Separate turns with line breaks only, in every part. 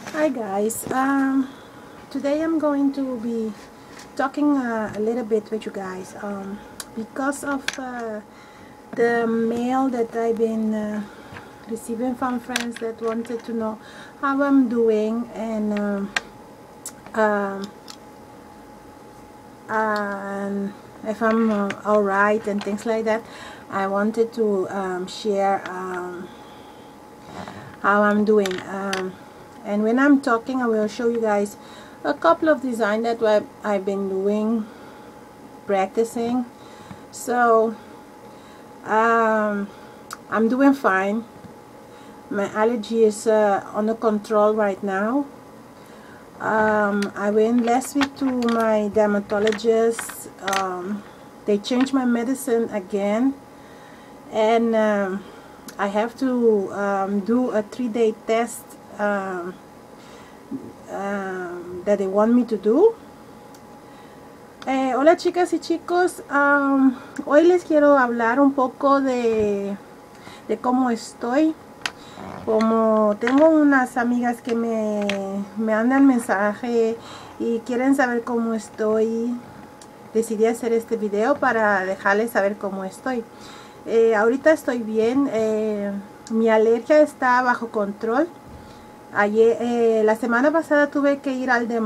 Hi guys, today I'm going to be talking a little bit with you guys because of the mail that I've been receiving from friends that wanted to know how I'm doing and if I'm alright and things like that. I wanted to share how I'm doing. And when I'm talking, I will show you guys a couple of designs that I've been doing, practicing. So I'm doing fine. My allergy is under control right now. I went last week to my dermatologist. They changed my medicine again, and I have to do a 3-day test that they want me to do. Hola chicas y chicos, hoy les quiero hablar un poco de cómo estoy. Como tengo unas amigas que me mandan mensaje y quieren saber cómo estoy, decidí hacer este video para dejarles saber cómo estoy. Ahorita estoy bien, mi alergia está bajo control. Ayer, la semana pasada tuve que ir al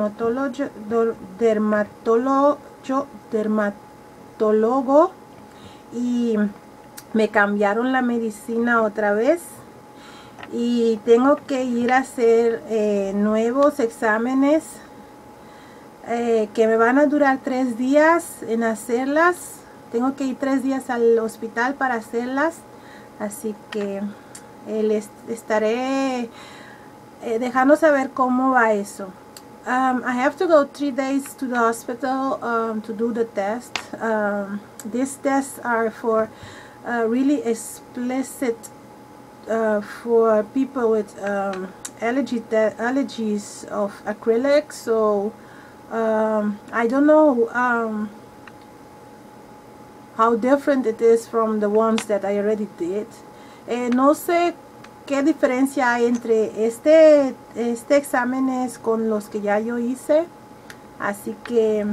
dermatólogo y me cambiaron la medicina otra vez y tengo que ir a hacer nuevos exámenes que me van a durar 3 días en hacerlas. Tengo que ir 3 días al hospital para hacerlas, así que les estaré dejando saber cómo va eso. I have to go 3 days to the hospital to do the test. These tests are for really explicit for people with allergies of acrylic. So I don't know how different it is from the ones that I already did. No sé qué diferencia hay entre este exámenes con los que ya yo hice, así que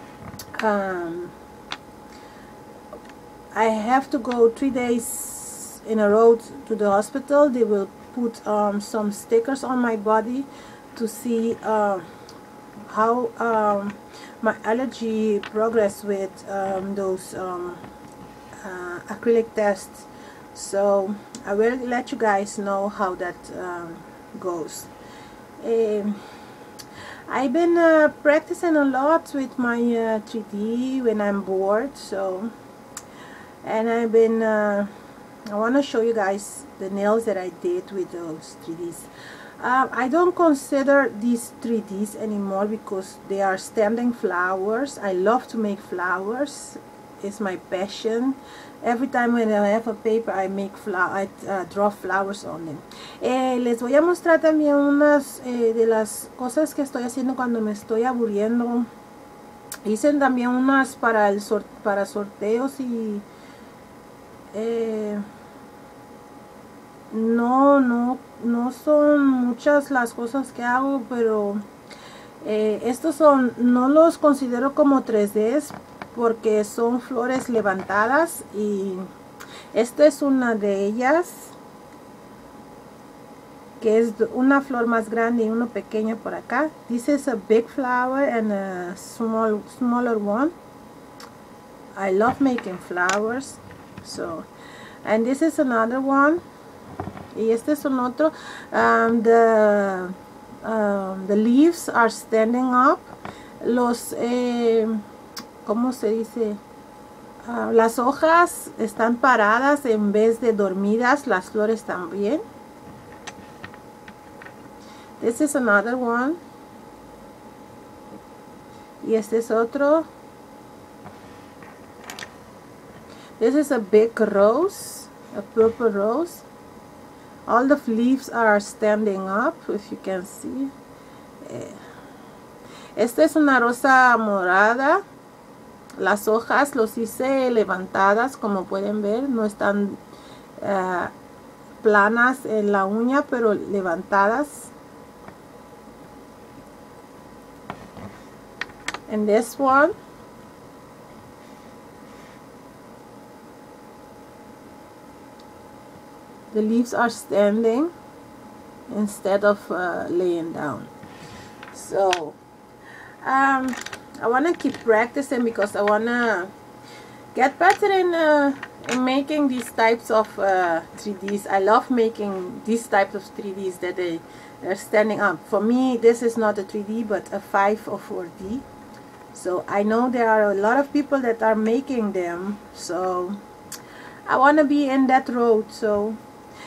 I have to go 3 days in a row to the hospital. They will put some stickers on my body to see how my allergy progress with those acrylic tests. So I will let you guys know how that goes. I've been practicing a lot with my 3D when I'm bored. So, and I've been I want to show you guys the nails that I did with those 3Ds. I don't consider these 3Ds anymore because they are standing flowers. I love to make flowers. It's my passion. Every time when I have a paper, I make I draw flowers on them. Les voy a mostrar también unas de las cosas que estoy haciendo cuando me estoy aburriendo. Hice también unas para para sorteos y no son muchas las cosas que hago, pero estos no los considero como 3Ds porque son flores levantadas, y esta es una de ellas, que es una flor más grande y uno pequeño por acá. This is a big flower and a smaller one. I love making flowers. So, and this is another one, y este es un otro. The leaves are standing up. Los ¿cómo se dice? Las hojas están paradas en vez de dormidas. Las flores también. This is another one. Y este es otro. This is a big rose, a purple rose. All the leaves are standing up, if you can see. Esta es una rosa morada. Las hojas los hice levantadas, como pueden ver. No están planas en la uña, pero levantadas. And this one, the leaves are standing instead of laying down. So I want to keep practicing because I want to get better in making these types of 3Ds. I love making these types of 3Ds that they're standing up. For me, this is not a 3D but a 5 or 4D. So I know there are a lot of people that are making them, so I want to be in that road. So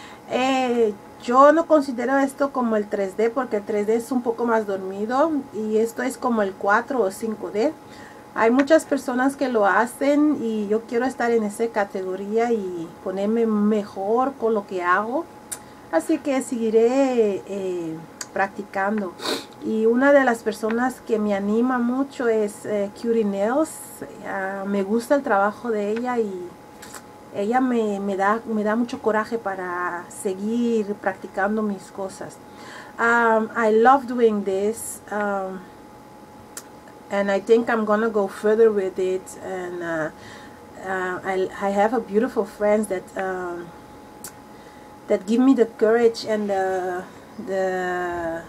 yo no considero esto como el 3D porque el 3D es un poco más dormido y esto es como el 4 o 5D. Hay muchas personas que lo hacen y yo quiero estar en esa categoría y ponerme mejor con lo que hago. Así que seguiré practicando. Y una de las personas que me anima mucho es Cutie Nails. Me gusta el trabajo de ella y ella me da mucho coraje para seguir practicando mis cosas. I love doing this. And I think I'm gonna go further with it, and I have a beautiful friends that that give me the courage and the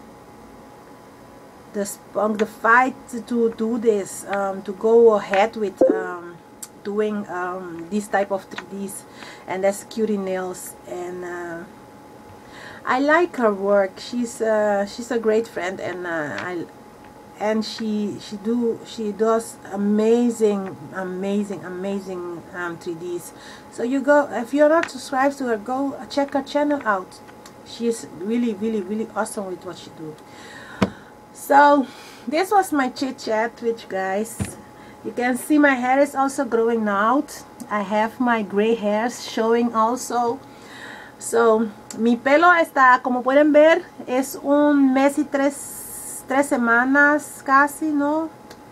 spunk, the fight to do this, to go ahead with doing this type of 3Ds, and that's Cutie Nails. And I like her work. She's a great friend, and she does amazing 3Ds. So you go, if you're not subscribed to her, go check her channel out. She's really awesome with what she do. So this was my chit chat with you guys. You can see my hair is also growing out. I have my gray hairs showing also. So mi pelo está, como pueden ver, es un mes y tres semanas casi, ¿no?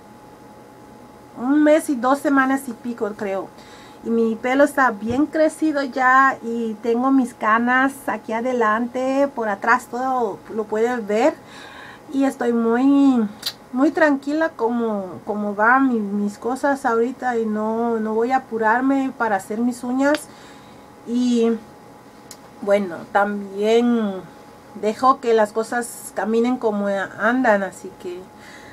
Un mes y 2 semanas y pico, creo. Y mi pelo está bien crecido ya y tengo mis canas aquí adelante, por atrás todo lo pueden ver. Y estoy muy tranquila como van mis cosas ahorita, y no voy a apurarme para hacer mis uñas. Y bueno, también dejo que las cosas caminen como andan, así que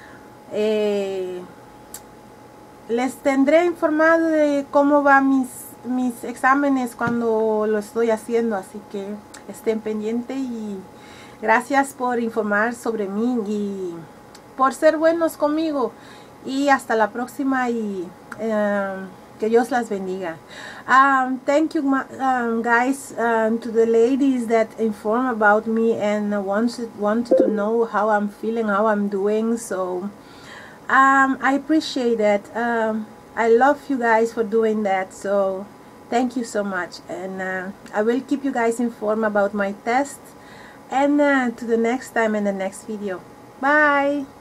les tendré informado de cómo van mis exámenes cuando lo estoy haciendo, así que estén pendientes. Y gracias por informar sobre mí y por ser buenos conmigo. Y hasta la próxima, y que Dios las bendiga. Thank you guys, to the ladies that inform about me and wanted to know how I'm feeling, how I'm doing. So I appreciate that. I love you guys for doing that. So thank you so much, and I will keep you guys informed about my test. And to the next time in the next video. Bye.